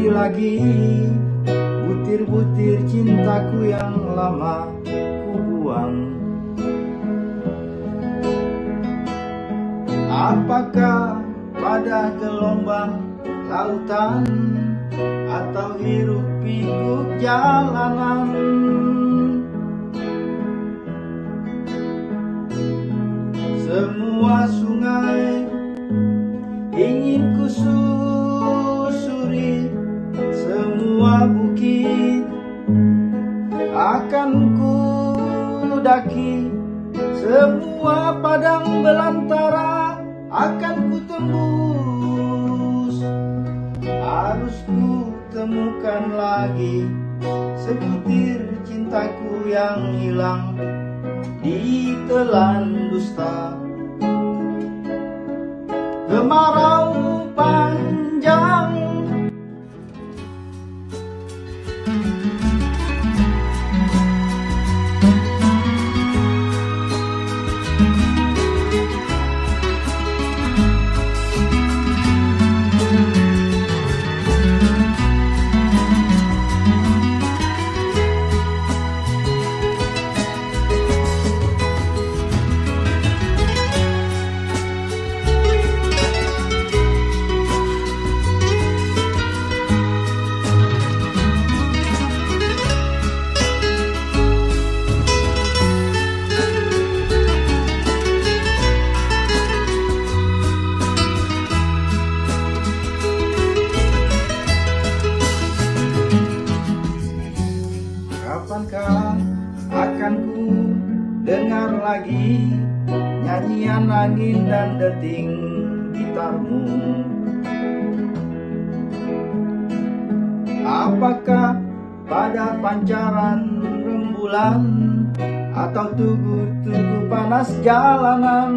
cari lagi butir-butir cintaku yang lama ku buang. Apakah pada gelombang lautan atau hiruk pikuk jalanan, semua sungai ingin ku susuri, semua bukit akan ku daki, semua padang belantara akan ku tembus. Harus ku temukan lagi sebutir cintaku yang hilang di telan dusta. Kemarau panjang, kapankah akan ku dengar lagi nyanyian angin dan deting gitarmu? Apakah pada pancaran rembulan atau tugu-tugu panas jalanan,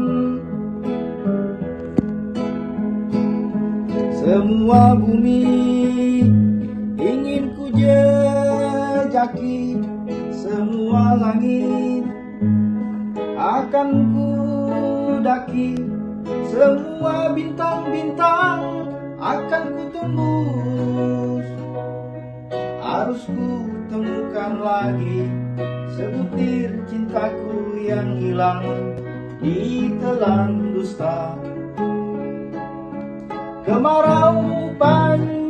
semua bumi ingin ku jejaki, semua langit akan ku daki, semua bintang-bintang akan ku tembus. Harus ku temukan lagi sebutir cintaku yang hilang di telan dusta. Kemarau panjang